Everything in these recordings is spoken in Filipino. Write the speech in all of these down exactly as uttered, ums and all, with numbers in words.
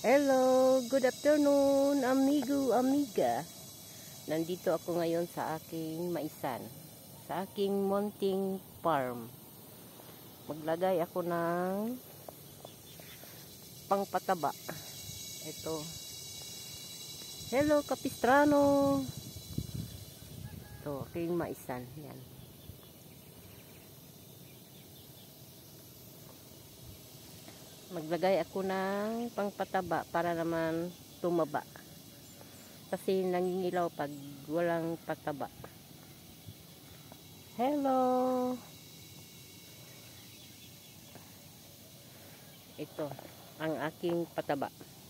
Hello, good afternoon, amigo, amiga. Nandito ako ngayon sa aking maisan, sa aking munting farm. Maglagay ako ng pangpataba. Ito. Hello, kapistrano. Ito, aking maisan. Yan. Maglagay ako ng pangpataba para naman tumaba. Kasi nangingilaw pag walang pataba. Hello. Ito ang aking pataba.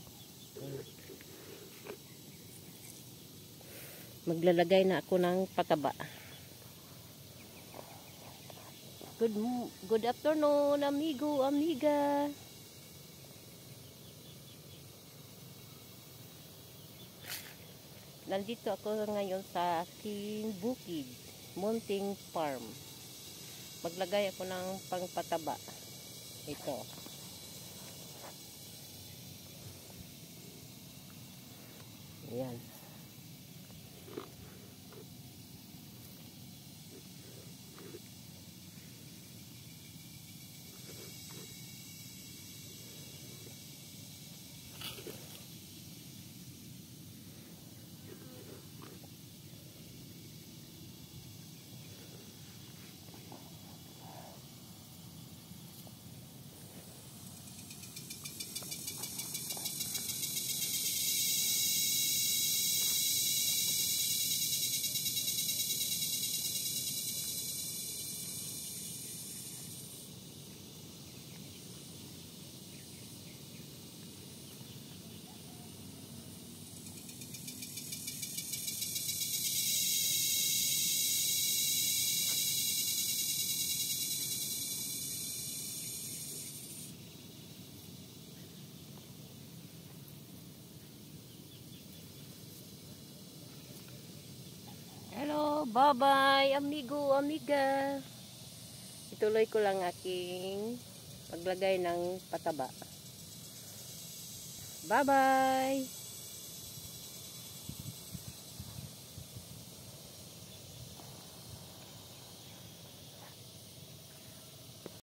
Maglalagay na ako ng pataba. Good good afternoon, amigo, amiga. Nandito ako ngayon sa aking bukid, munting farm. Maglagay ako ng pangpataba. Ito. Ayan. Hello, bye-bye, amigo, amiga. Ituloy ko lang aking paglagay ng pataba. Bye-bye.